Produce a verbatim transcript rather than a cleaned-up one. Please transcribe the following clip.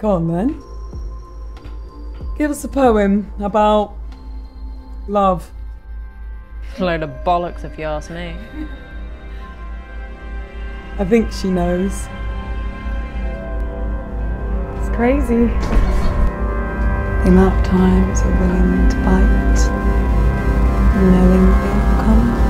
Go on then. Give us a poem about love. A load of bollocks if you ask me. I think she knows. It's crazy. The amount of times we're willing to bite, knowing the outcome.